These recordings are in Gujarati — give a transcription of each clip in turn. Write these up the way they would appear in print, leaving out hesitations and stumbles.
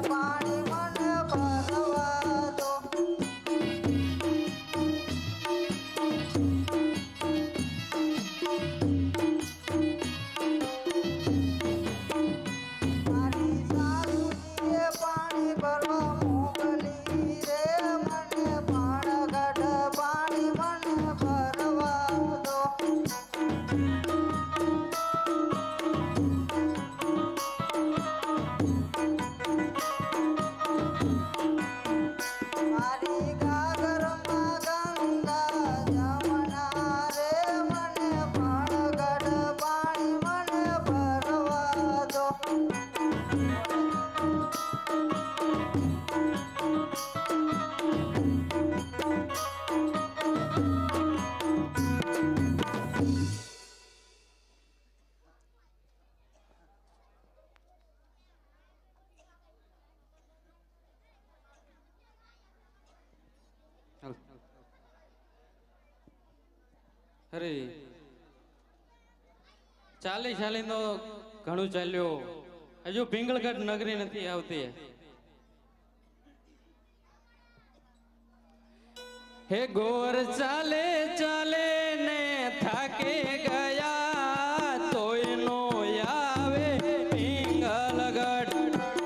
પાણી મને ભરવા દો. મારી સાસુજીએ પાણી ભરવા મોકલી રે મને પાણગઢ પાણી મને ભરવા દો. મારી ગાગરમાં ગંગા જમના રે મને પાણગઢ પાણી મને ભરવા દો. અરે ચાલી ચાલી તો ઘણું ચાલ્યો, હજુ પિંગળગઢ નગરી નથી આવતી. હે ગોર ચાલે ચાલે ને થાકે ગયા તોય નો આવે પિંગલગઢ.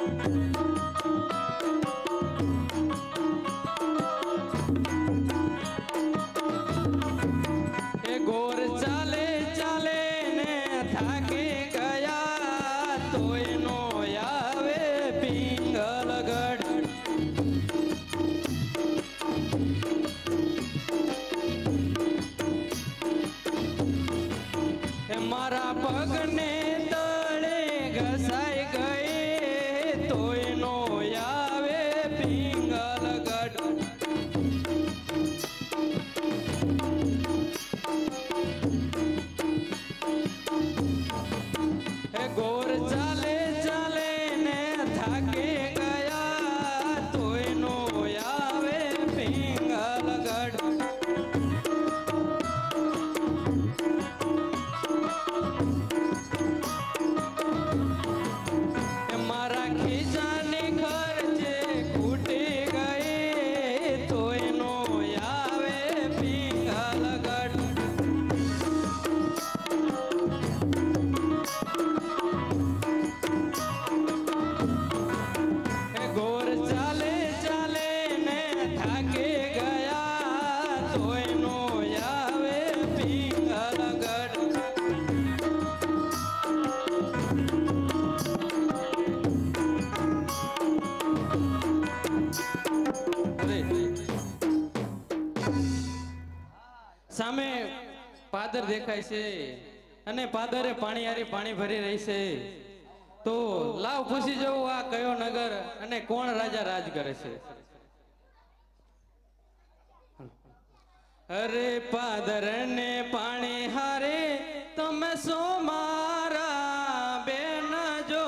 હે ગોર ચાલે ચાલે ને થાકે ગયા તોય નો આવે પિંગલગઢ. મારા પગને તળે ઘસાઈ ગઈ તોય નો આવે પિંગલગઢ. હે ગોર ચાલે ચાલે ને થાકે ગયા તોય નો આવે પિંગલગઢ. મારા ખીચાની ખર્ચે ખૂટી ગઈ તોય નો આવે પિંગલગઢ. હે ગોર ચાલે ચાલે ને થાકે ગયા તોય નો આવે પિંગલગઢ. સામે પાદર દેખાય છે અને પાદરે પાણી હારી પાણી ભરી રહી છે. તો લાવ પૂછી જવું આ કયો નગર અને કોણ રાજા રાજ કરે છે. અરે પાદર ને પાણી હારે તમે સો મારા બેન જો.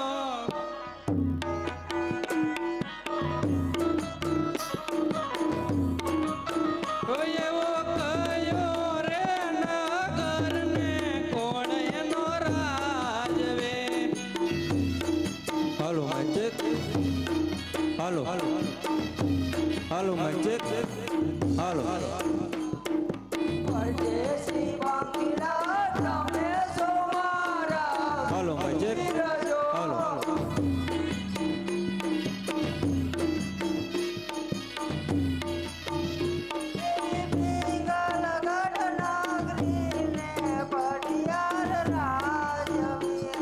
કોઈ એવો કયો રે નગર ને કોણ એનો રાજવે. હાલો મસ્જિદ, હાલો હાલો મસ્જિદ, હાલો પરદેશી વાંકીલા તમે સો મારા હાલો મસ્જિદ, હાલો પિંગલગઢ નાગરી ને પડિયાર રાજવી.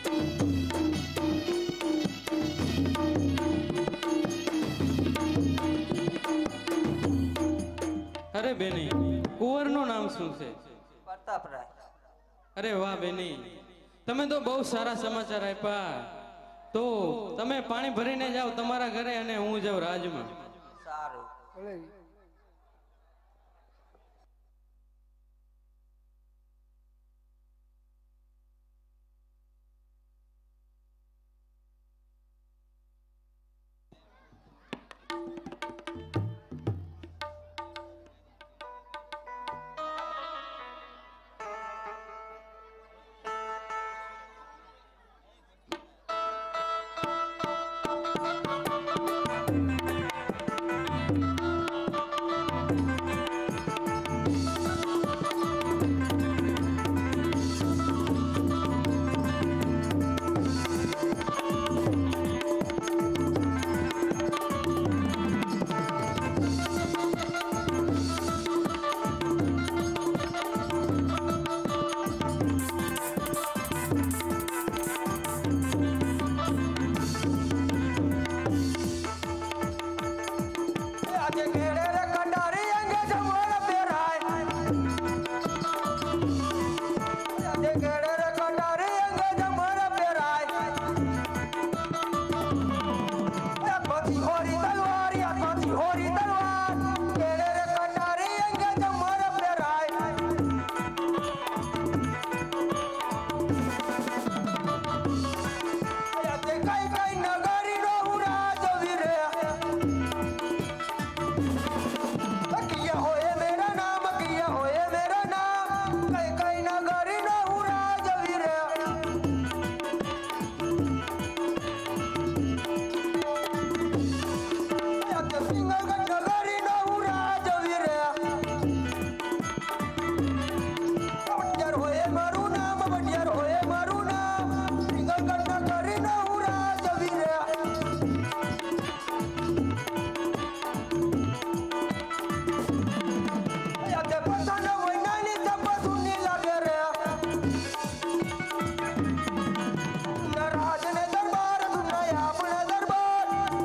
અરે બેની કુંવર નું નામ શું છે? પ્રતાપરાય. અરે વાહ બેની, તમે તો બહુ સારા સમાચાર આપ્યા. તો તમે પાણી ભરીને જાઓ તમારા ઘરે અને હું જાઉં રાજમાં. સારું.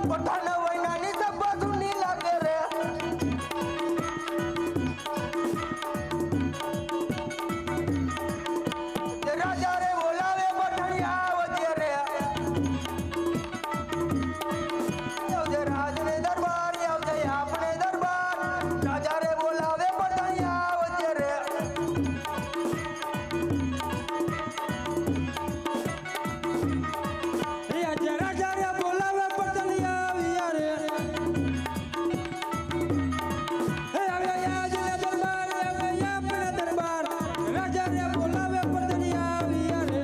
પઠાણ વૈનાની સભા સુની લાગે રે તે રાજા રે બોલાવે પઠાણિયા આવજે રે આવજે રાજને દરબાર આવજે આપણે દરબાર રાજા રે બોલાવે પઠાણિયા આવજે રે રાજા રે બોલાવે પટલિયા આવ્યા રે હે આવ્યા આજને દરબાર આવ્યા આપણે દરબાર રાજા રે બોલાવે પટલિયા આવ્યા રે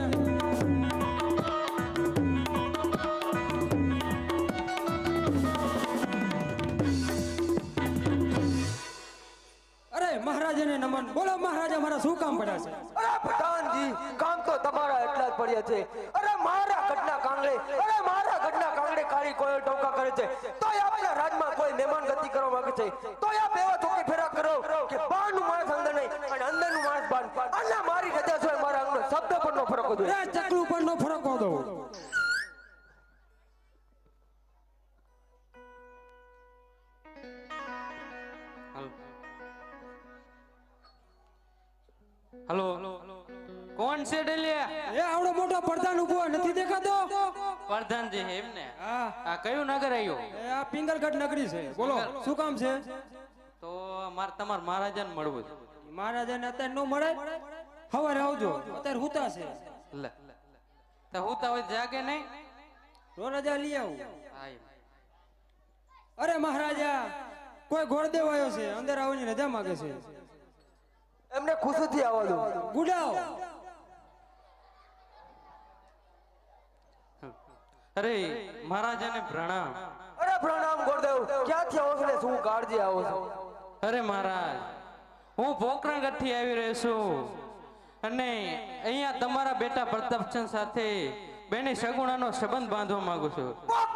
અરે મહારાજાને નમન બોલો મહારાજા મારા શું કામ પડ્યા છે અરે પ્રધાનજી કામ તો તમારા એટલા જ પડ્યા છે અરે મારા ગઢના કાંગડે કાળી કોઈ ટોકા કરે છે તો આપણા રાજમાં કોઈ મહેમાન ગતિ કરવા માંગે છે તો આ બેવા ચોકી ફેરા કરો કે બહારનું માણસ અંદર નહીં અને અંદરનું માણસ બહાર અને મારી રજા છે મારા અંગનો શબ્દ પરનો ફરક હતો એ ચકલું પરનો ફરક હોતો હલો કોણ છે ડેલિયા એ આવડો મોટો પ્રધાન ઉભો નથી દેખાતો પ્રધાનજી એમને હા આ કયું નગર આવ્યું એ આ પિંગલગઢ નગરી છે બોલો શું કામ છે તો મારે તમાર મહારાજાને મળવું છે મહારાજાને અત્યારે નો મળે સવારે આવજો અત્યારે હુતા છે લે તો હું તો હવે જાગે નહીં તો રજા લઈ આવું હા એમ. અરે મહારાજા કોઈ ગોળદેવ આવ્યો છે અંદર આવવાની રજા માંગે છે એમને ખુશીથી આવવા દો ગુડાવ અરે મહારાજાને પ્રણામ અરે પ્રણામ ગોરદેવ ક્યાંથી આવો છો ને શું કાળજી આવો છો અરે મહારાજ હું પોકરણગઢ થી આવી રહ્યો છું અને અહીંયા તમારા બેટા પ્રતાપચંદ સાથે બેની સગુણાનો સંબંધ બાંધવા માંગુ છું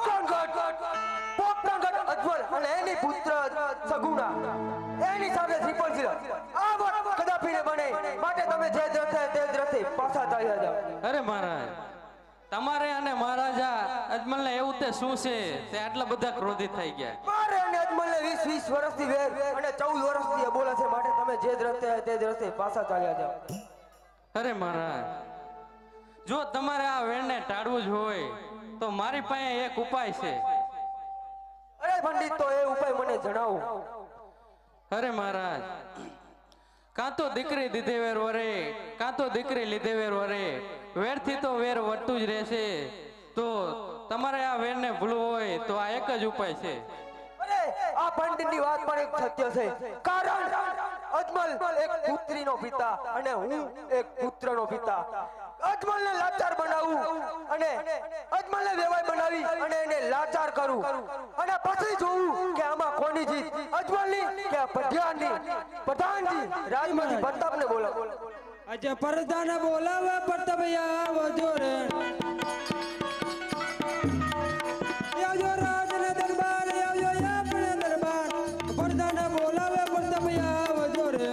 પોકરણગઢ અજવલ અને એની પુત્ર સગુણા એની સાથે શ્રીફળસિંહ આ વાત કદાપી ન બને માટે તમે જે રથે તે જ રથે પાછા ચાલ્યા જાઓ અરે મહારાજ તમારે અને મહારાજા અજમલને એવું તે શું છે તે આટલા બધા ક્રોધિત થઈ ગયા મારે અને અજમલને 20 વર્ષથી વેર અને 14 વર્ષથી એ બોલે છે માટે તમે જે જ રસ્તે તે જ રસ્તે પાછા ચાલ્યા જાઓ અરે મહારાજ જો તમારે આ વેણને ટાળવું જ હોય તો મારી પાસે એક ઉપાય છે અરે પંડિત તો એ ઉપાય મને જણાવો અરે મહારાજ કાં તો દીકરી દીધે વેર વરે કાં તો દીકરી લીધે વેર વરે વેરથી તો વેર વધતું જ રહેશે તો તમારે આ વેરને ભૂલવું હોય તો આ એક જ ઉપાય છે અરે આ પંડિતની વાત પણ એક સત્ય છે કારણ અજમલ એક પુત્રીનો પિતા અને હું એક પુત્રનો પિતા અજમલને લાચાર બનાવું અને અજમલને વેવાય બનાવી અને એને લાચાર કરું અને પછી જોઉં કે આમાં કોની જીત અજમલની કે પઢિયારની પ્રધાનજી રાજમાંથી પ્રતાપને બોલાવો આજે પ્રધાન બોલાવે પ્રતાપયા આવજો રે આવજો રાજને દરબાર આવજો આપણે દરબાર પ્રધાન બોલાવે પ્રતાપયા આવજો રે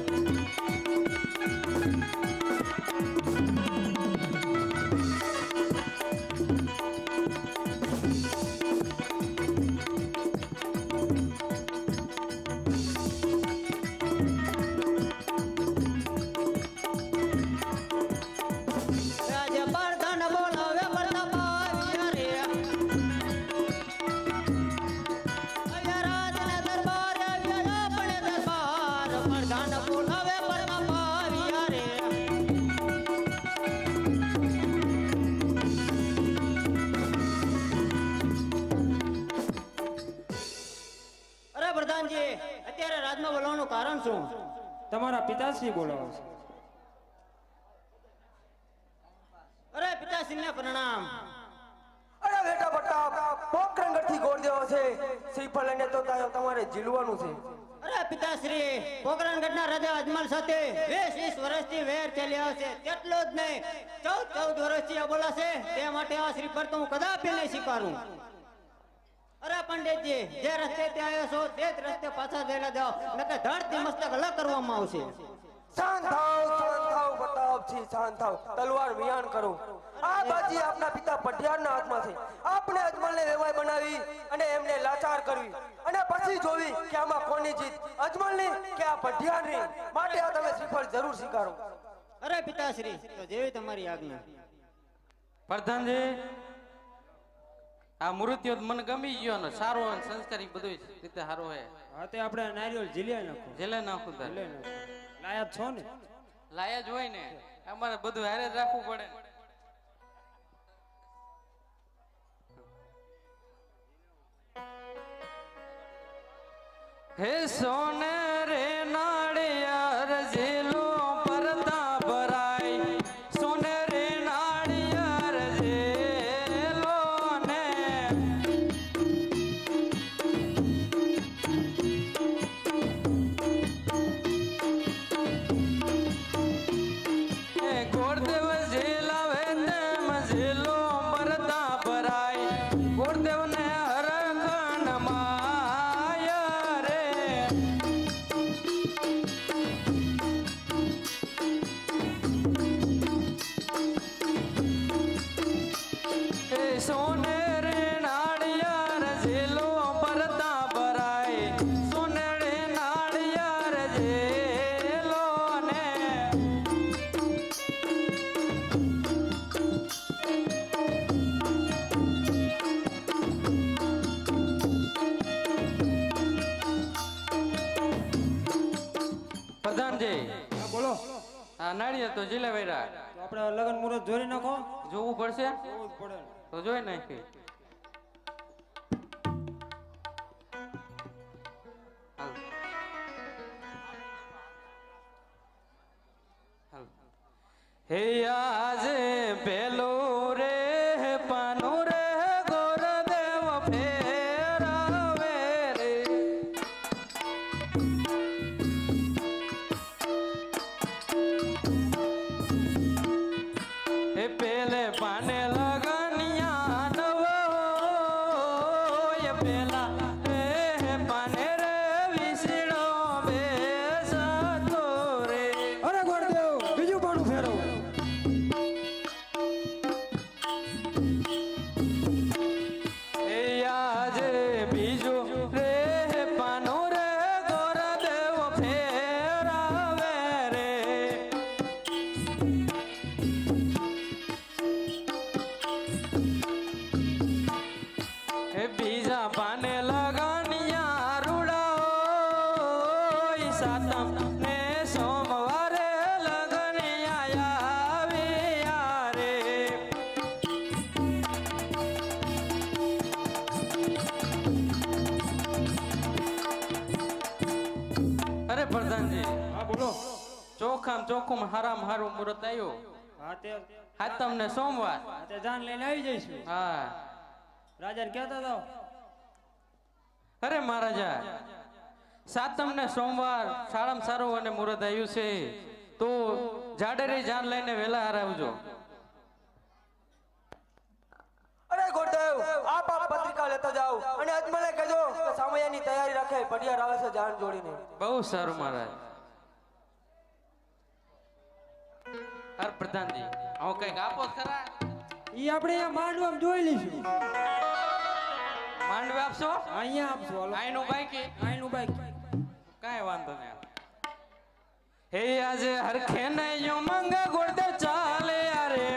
અત્યારે રાજમાં બોલાવવાનું કારણ શું તમારા પિતાશ્રી બોલાવે છે અરે પિતાશ્રીને પ્રણામ અરે બેટા પ્રતાપ પોકરણગઢથી ગોળદેવો છે શ્રીફળ લઈને તો તમારે ઝીલવાનું છે અરે પિતાશ્રી પોકરણગઢના રાજા અજમલ સાથે 20 વર્ષથી વેર ચાલી આવશે તેટલો જ નહીં 14 વર્ષથી આ બોલાશે તે માટે આ શ્રીફળ તો હું કદાપી નહીં સ્વીકારું અરે પંડિતજી જે રસ્તે તે આવ્યો છો તે જ રસ્તે પાછા જઈને જાઓ નકર ધરતી મસ્તક અલગ કરવામાં આવશે શાંત થાવ પ્રતાપ તાપથી શાંત થાવ, તલવાર વિયાણ કરો. આ બાજી આપના પિતા પઢિયારના હાથમાં છે. આપણે અજમલને વેવાય બનાવી અને એમને લાચાર કરવી અને પછી જોવી કે આમાં કોની જીત, અજમલની કે આ પઢિયારની. માટે આ તમે શ્રીફળ જરૂર સ્વીકારો. અરે પિતાશ્રી, તો જેવી તમારી આજ્ઞા. પ્રધાનજી, આ મૃત્યુ મને ગમી ગયો ને સારો અને સંસ્કારી બધું રીતે સારો હે. હા તે આપણે નારિયેળ ઝીલ્યા નાખો. જેલે નાખું તાર લાયા છો ને? લાયા જ હોય ને, અમારે બધું હારે જ રાખવું પડે. હે સોને રે નાળિયાર જેલો પરતા ભરાય, સોને રે નાળિયાર જેલો ને ગોરદેવ જેલાવે તેમ જેલો પરતા ભરાય, ગોરદેવ ને હરખણ માયા રે. એ સોને રે નાળિયાર જેલો પરતા ભરાય, સોને રે નાળિયાર જેલો ને પ્રધાનજી, હા બોલો. આ નાળિયેર તો જીલે વૈરા તો આપણે લગન મુહૂર્ત જોઈ નાખો. જોવું પડશે જોવું જ પડે ને. તો જોઈ નાખી. હાલ. હાલ. હે આજે પેલું રે પાનું રે ગોરદેવ ફેરાવે રે. હે પેલે પાને લગનિયા નવો, એ પેલા હે પાને રે વિસડો બેસતો રે. અરે ગોરદેવ, બીજું પાણું ફેરવો. એ આજે બીજું રે પાનું રે ગોરદેવ ફેરાવે રે. હે બીજા પાને લગનિયા રૂડાઓ, ઈ સાતમ ને સોમવારે લગનિયા આવ્યા રે. અરે પ્રધાનજી, હા બોલો. ચોખામ ચોખ્ખું હારામ હારું મુહૂર્ત આવ્યું. હા તે હાતમ ને સોમવાર. હા તે જાન લઈને આવી જઈશું. હા. રાજાને કહેતા જાઓ. અરે મહારાજા, સાતમ ને સોમવાર સારામાં સારું અને મુહૂર્ત આવ્યું છે, તો જાડેરી જાન લઈને વેલા હારાવજો. અરે ગોરદેવ, આપ પત્રિકા લેતા જાઓ અને અજમલને કહેજો કે સામૈયાની તૈયારી રાખે. પઢિયાર આવે છે જાન જોડીને. બહુ સારું મહારાજ. હર પ્રધાનજી, હું કઈક આપો ખરા? ઈ આપણે અહીંયા માંડવામાં જોઈ લઈશું. માંડવે આપશો? અહીંયા આપશું. હાલો. આઈનું બાઈકી આઈનું બાઈક. કાંઈ વાંધો નહીં. હે આજે હરખે નયો મંગા ગોળદે ચાલે યારે.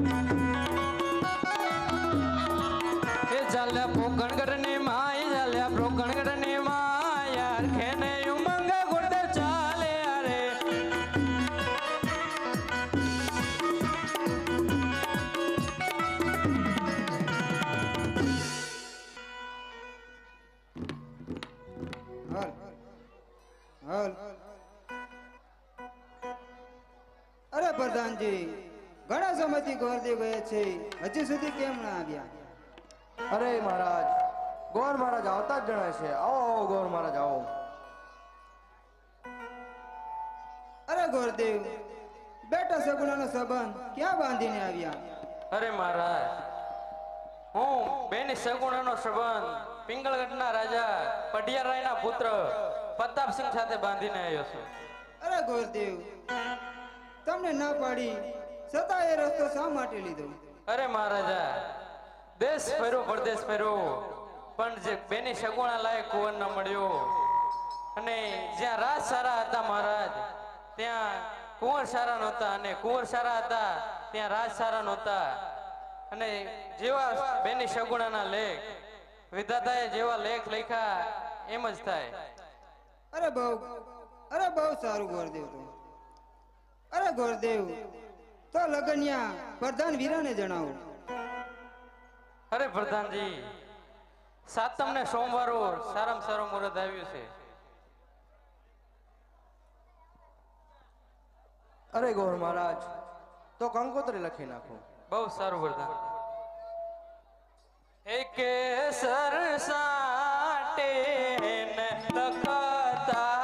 હે ચાલ્યા પોકણગઢ ની માય, ચાલ્યા પોકણગઢ ની માય, હરખે નયો મંગા ગોળદે ચાલે યારે. હાલ. હાલ. અરે પ્રધાનજી, ઘણા સમયથી ગોરદેવ ગયા છે, હજી સુધી કેમ ના આવ્યા? અરે મહારાજ, ગોર મહારાજ આવતા જ જણાય છે. આવો આવો ગોર મહારાજ આવો. અરે ગોરદેવ, બેટા સગુણાનો સંબંધ ક્યાં બાંધીને આવ્યા? અરે મહારાજ, હું બેની સગુણાનો સંબંધ પિંગળગઢના રાજા પઢિયારાયના પુત્ર પ્રતાપસિંહ સાથે બાંધીને આવ્યો છું. અરે ગોરદેવ, તમને ના પાડી છતાં એ રસ્તો શા માટે લીધો? અરે મહારાજા, દેશ ફેરો પરદેશ ફેરો, પણ જે બેની સગુણા લાયક કુંવર ન મળ્યો. અને જ્યાં રાજ સારા હતા મહારાજ, ત્યાં કુંવર સારા નહોતા, અને કુંવર સારા હતા ત્યાં રાજ સારા નહોતા. અને જેવા બેની સગુણાના લેખ વિધાતાએ જેવા લેખ લખ્યા એમ જ થાય. અરે બહુ સારું ગોરદેવ તો. અરે ગોરદેવ, તો લગનિયા પ્રધાન વીરાને જણાવો. અરે પ્રધાનજી, સાતમ ને સોમવારો સારામાં સારું મુહૂર્ત આવ્યું છે. અરે ગોર મહારાજ, તો કંકોત્રી લખી નાખો. બહુ સારું પ્રધાન. એક સરસાટે ને લખતા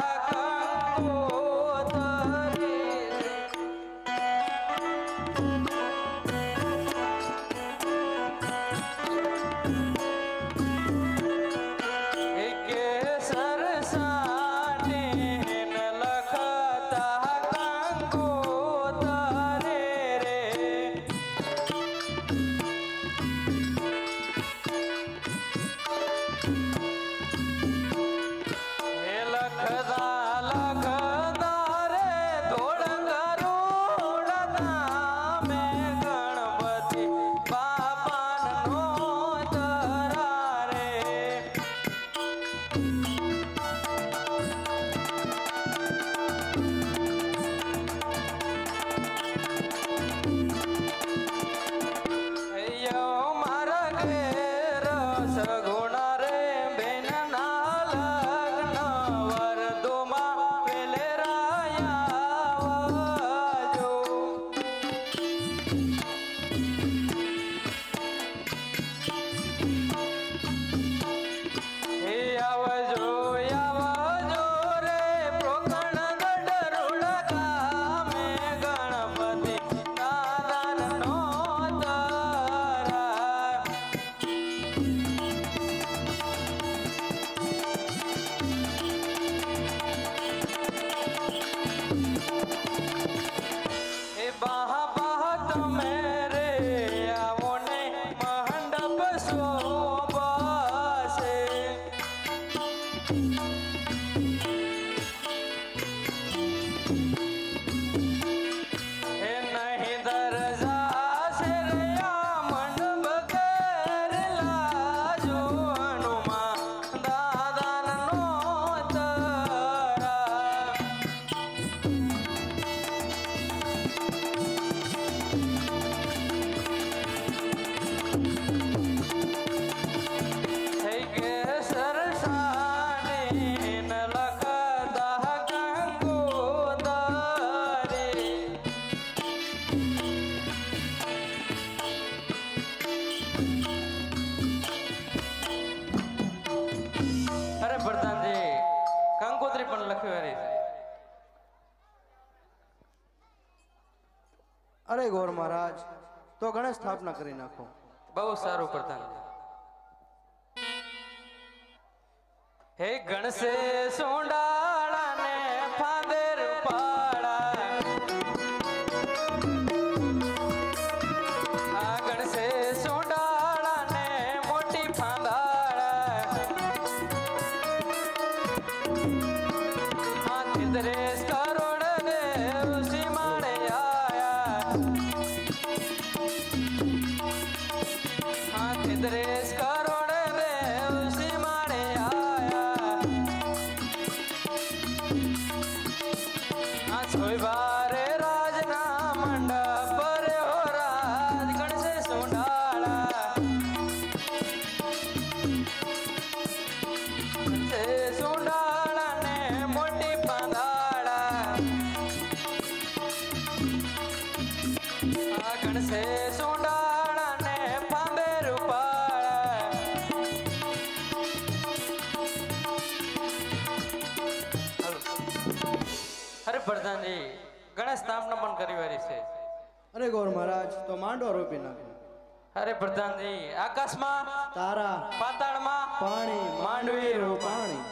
અરે ગોર મહારાજ, તો ગણેશ સ્થાપના કરી નાખો. બહુ સારું પ્રધાન. હે ગણસે સોંડાળા ને ફાદર પાડા, આ ગણસે સોંડાળા ને મોટી ફાંદાળા, આ તિદરેસ કરોડ દેવ સીમાડે આયા, આ તિદરેસ કરોડ દેવ સીમાડે આયા, આ છોયવારે રાજના મંડપ પર હો રાજ ગણસે સોંડાળા, ગણસે સોંડાળા ને મોટી પાંદાળા, આ ગણસે સોંડાળા ને ફાંબે રૂપાળા. અરે પ્રધાનજી, ગણેશ સ્થાપના પણ કરી વારી છે. અરે ગોર મહારાજ, તો માંડો રોપી નાખો. અરે પ્રધાનજી, આકાશમાં તારા, પાતાળમાં પાણી, માંડવી રૂપા. પાણી.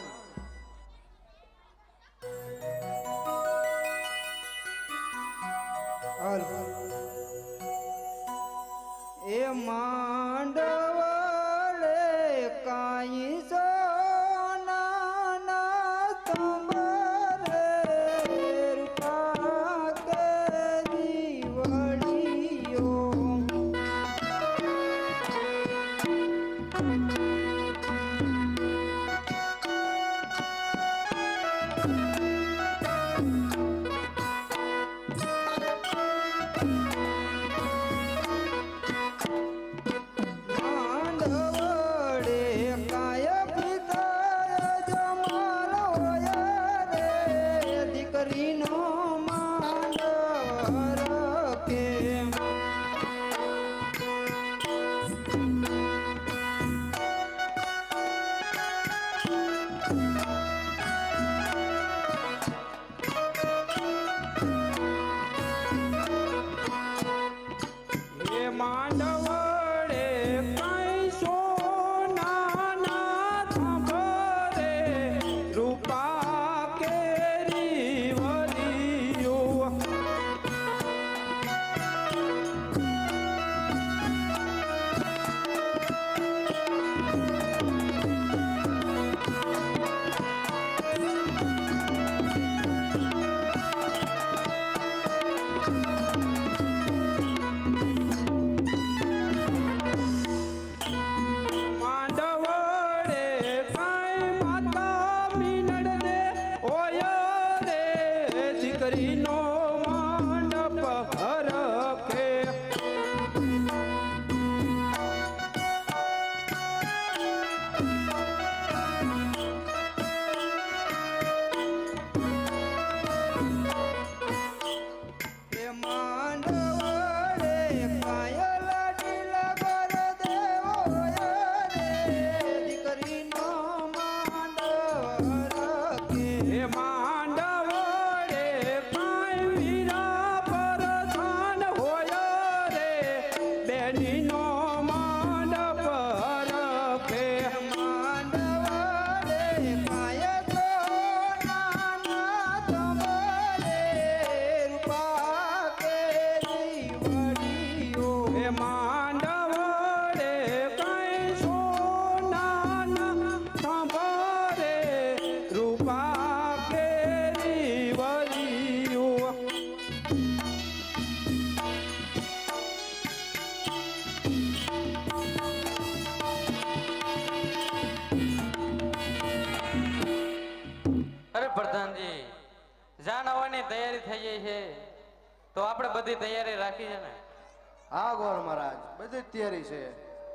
જાન આવવાની તૈયારી થઈ ગઈ છે તો આપણે બધી તૈયારી રાખી છે ને? હા ગોર મહારાજ, બધી જ તૈયારી છે.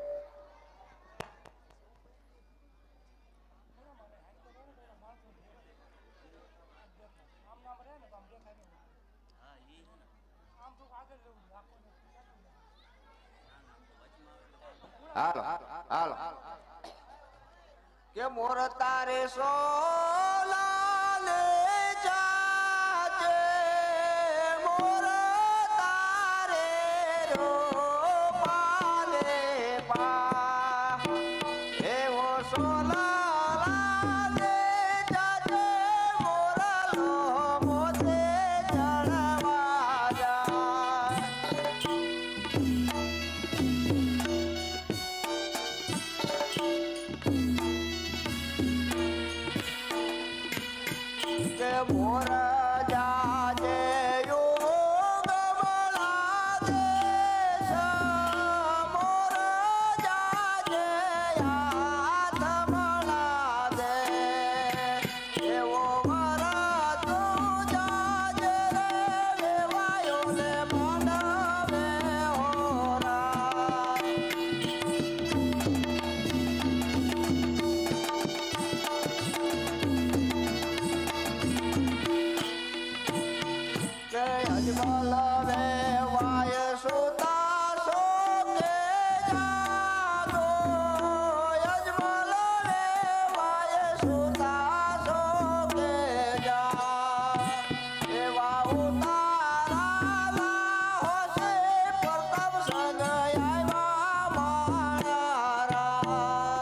હાલો હાલો કે મોર તારે સોલા લે જાજે, મોર તારે રોપા લે પા, એવો સોલા લે જાજે, મોર લો મોતે ચડવા જાય. કે મોર જાજે યોગ મળા દેશ, મોર જાજે હાથ મળા દે, એવો મારા તું જાજે રે લેવાયો લે મંડવે હોરા. કે અજમલ રે વાય સુતા સોકે જાગો, અજમલ રે વાય સુતા સોકે જા, એવા ઉતારા હોશે પ્રતાપ સંગ આવ્યા મારા.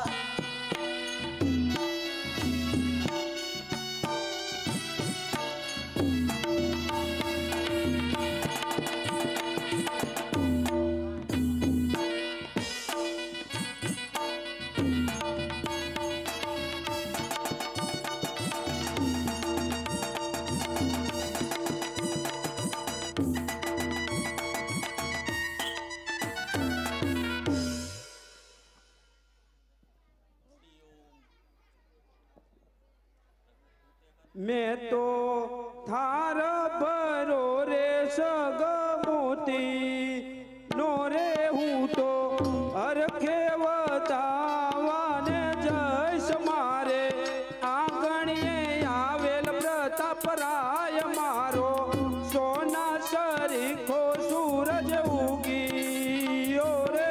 मैं तो थार भरो रे सगमोती नो रे हूँ तो अरखे बतावाने जैस मारे आंगणिये आवेल प्रताप राय मारो, सोना सरीखो सूरज उगी रे.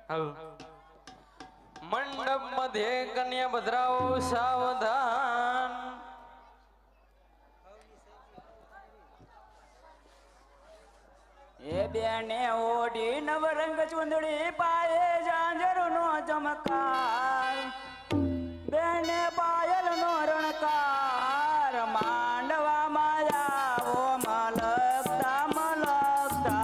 मंडप मध्ये कन्या भद्राओ सावधान। એ બેને ઓઢી નવરંગ ચુંદડી પાયે ઝાંઝરનો ચમકાર બેને પાયલનો રણકાર માંડવા માયાવો મલકતા મલકતા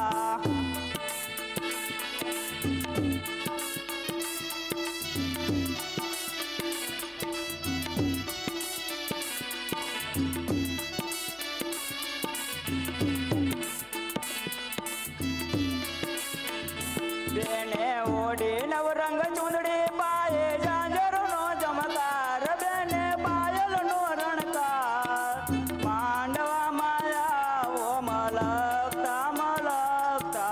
બેને ઓઢી નવરંગ ચૂંદડી પાયે ઝાંઝરનો ચમકાર બેને પાયલનો રણકાર માંડવા માયાવો મલકતા મલકતા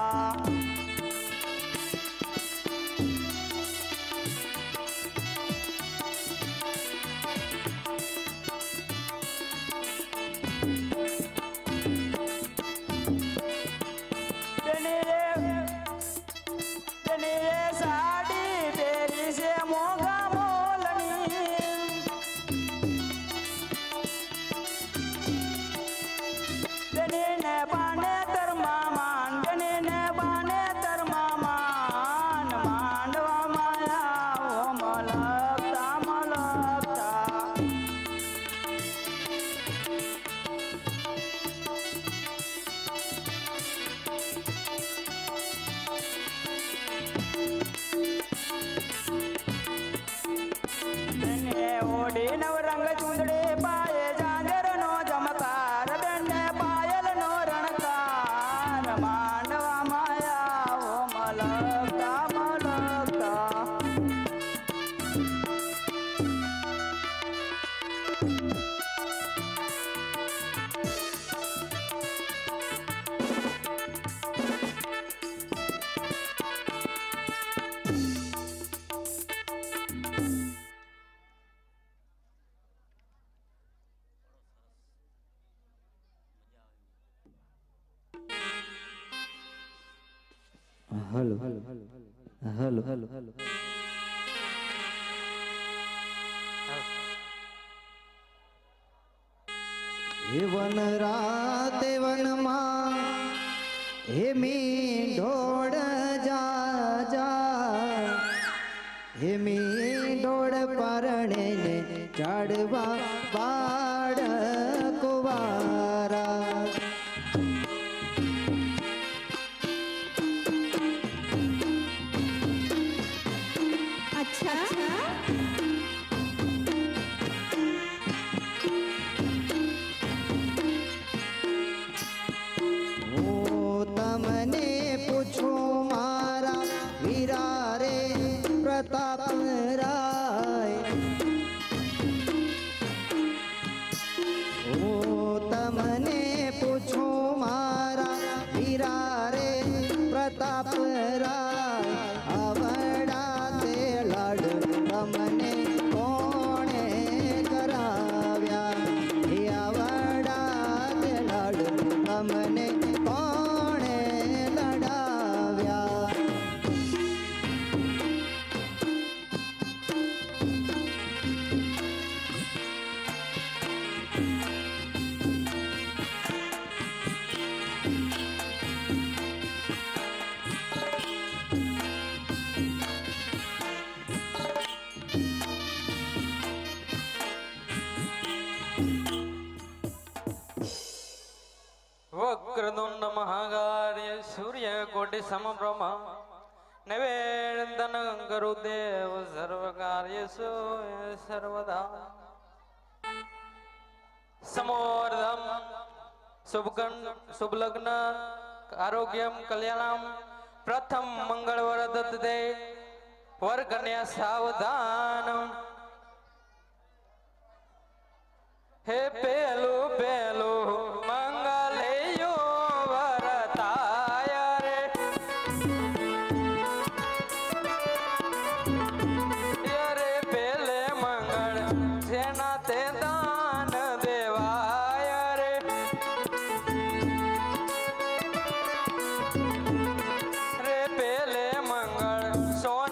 બેની સાડી પહેરી છે મોંઘા મોલની બેનીને બાને તરમામાન બેનીને બાને તરમામાન માંડવા માયાવો મલકતા મલકતા બેને ઓઢી નવરંગ ચૂંદડી પાયે ઝાંઝરનો ચમકાર બેને પાયલનો રણકાર માંડવા માયાવો મલકતા મલકતા हेलो हेलो हेलो हेलो हे वन राते वन मां हे मी ढोड़ जा जा हे मी ढोड़ परणे ने चढ़वा बाड़ कुवारा अच्छा ओ तमने पूछो मारा वीरा रे प्रताप राय ओ तमने पूछो मारा वीरा रे प्रताप राय आवड़ा ते लड़ तमने कोणे कराव्या हे आवड़ा ते लड़ तमने कोणे लड़ाव्या वक्रतुंड महाकाय सूर्यकोटि समप्रभा निवेदन गुरुदेव सर्वकार्येषु सर्वदा समोर्धम शुभलग्न आरोग्यम कल्याणम प्रथम मंगलवरदते वर कन्या सावधान हे पेलो पेलो मंगलेयो वरताय रे रे पेले मंगल सेना ते दान देवाय रे रे पेले मंगल सोन